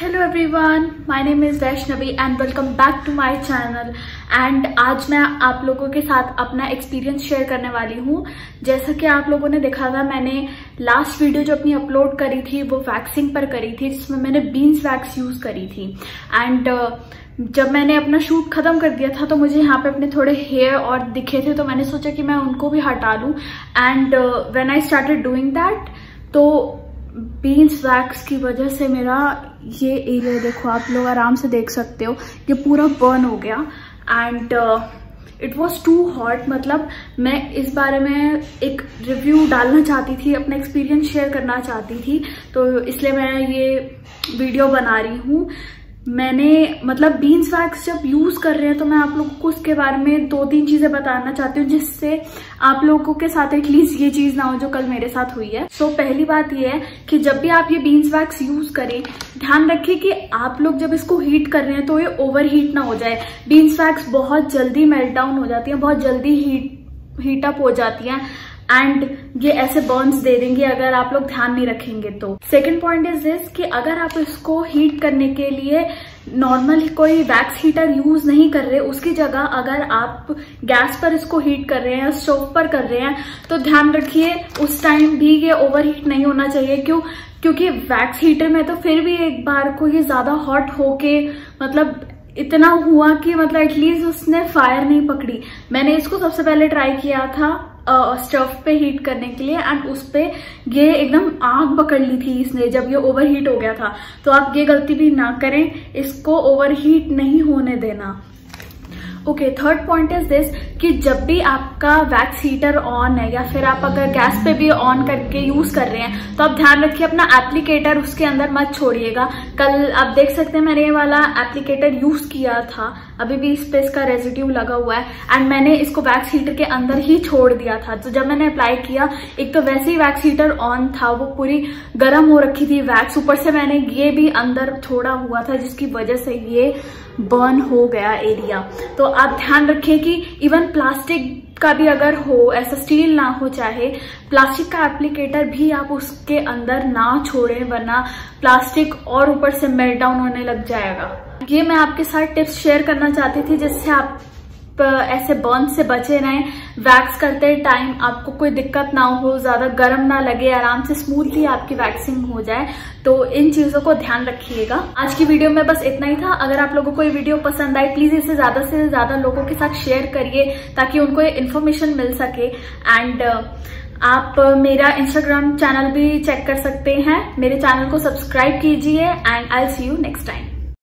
Hello everyone, my name is Vaishnavi and welcome back to my channel. And आज मैं आप लोगों के साथ अपना एक्सपीरियंस शेयर करने वाली हूँ। जैसा कि आप लोगों ने देखा था, मैंने लास्ट वीडियो जो अपनी अपलोड करी थी वो वैक्सिंग पर करी थी, जिसमें मैंने बीन्स वैक्स यूज़ करी थी। एंड जब मैंने अपना शूट खत्म कर दिया था तो मुझे यहाँ पे अपने थोड़े हेयर और दिखे थे, तो मैंने सोचा कि मैं उनको भी हटा लूँ। And when I started doing that, तो बीन्स वैक्स की वजह से मेरा ये एरिया देखो, आप लोग आराम से देख सकते हो, ये पूरा बर्न हो गया। And it was too hot. मतलब मैं इस बारे में एक रिव्यू डालना चाहती थी, अपना एक्सपीरियंस शेयर करना चाहती थी, तो इसलिए मैं ये वीडियो बना रही हूँ। मैंने मतलब बीन्स वैक्स जब यूज कर रहे हैं तो मैं आप लोगों को उसके बारे में 2-3 चीजें बताना चाहती हूँ, जिससे आप लोगों के साथ एटलीस्ट ये चीज ना हो जो कल मेरे साथ हुई है। सो पहली बात ये है कि जब भी आप ये बीन्स वैक्स यूज करें, ध्यान रखिए कि आप लोग जब इसको हीट कर रहे हैं तो ये ओवर हीट ना हो जाए। बीन्स वैक्स बहुत जल्दी मेल्ट डाउन हो जाती है, बहुत जल्दी हीट अप हो जाती है एंड ये ऐसे बर्न्स दे देंगे अगर आप लोग ध्यान नहीं रखेंगे तो। सेकेंड पॉइंट इज दिस कि अगर आप इसको हीट करने के लिए नॉर्मल कोई वैक्स हीटर यूज नहीं कर रहे, उसकी जगह अगर आप गैस पर इसको हीट कर रहे हैं या स्टोव पर कर रहे हैं, तो ध्यान रखिए उस टाइम भी ये ओवर हीट नहीं होना चाहिए। क्योंकि वैक्स हीटर में तो फिर भी एक बार को ये ज्यादा हॉट होके मतलब इतना हुआ कि मतलब एटलीस्ट उसने फायर नहीं पकड़ी। मैंने इसको सबसे पहले ट्राई किया था स्टोव पे हीट करने के लिए, एंड उस पे ये एकदम आग पकड़ ली थी इसने जब ये ओवर हीट हो गया था। तो आप ये गलती भी ना करें, इसको ओवर हीट नहीं होने देना। Okay, third point is this कि जब भी आपका वैक्स हीटर ऑन है या फिर आप अगर गैस पे भी ऑन करके यूज कर रहे हैं, तो आप ध्यान रखिए अपना एप्लीकेटर उसके अंदर मत छोड़िएगा। कल आप देख सकते हैं मैंने ये वाला एप्लीकेटर यूज किया था, अभी भी इस पे इसका रेजिड्यू लगा हुआ है, एंड मैंने इसको वैक्स हीटर के अंदर ही छोड़ दिया था। तो जब मैंने अप्लाई किया, एक तो वैसे ही वैक्स हीटर ऑन था, वो पूरी गर्म हो रखी थी वैक्स, ऊपर से मैंने ये भी अंदर छोड़ा हुआ था, जिसकी वजह से ये बर्न हो गया एरिया। तो आप ध्यान रखें कि इवन प्लास्टिक का भी अगर हो, ऐसा स्टील ना हो, चाहे प्लास्टिक का एप्लीकेटर भी आप उसके अंदर ना छोड़ें, वरना प्लास्टिक और ऊपर से मेल्ट डाउन होने लग जाएगा। ये मैं आपके साथ टिप्स शेयर करना चाहती थी, जिससे आप ऐसे बर्न से बचे रहें। वैक्स करते टाइम आपको कोई दिक्कत ना हो, ज्यादा गर्म ना लगे, आराम से स्मूथली आपकी वैक्सिंग हो जाए। तो इन चीजों को ध्यान रखिएगा। आज की वीडियो में बस इतना ही था। अगर आप लोगों को ये वीडियो पसंद आई, प्लीज इसे ज्यादा से ज्यादा लोगों के साथ शेयर करिए ताकि उनको ये इन्फॉर्मेशन मिल सके। एंड आप मेरा इंस्टाग्राम चैनल भी चेक कर सकते हैं, मेरे चैनल को सब्सक्राइब कीजिए। And I will see you next time.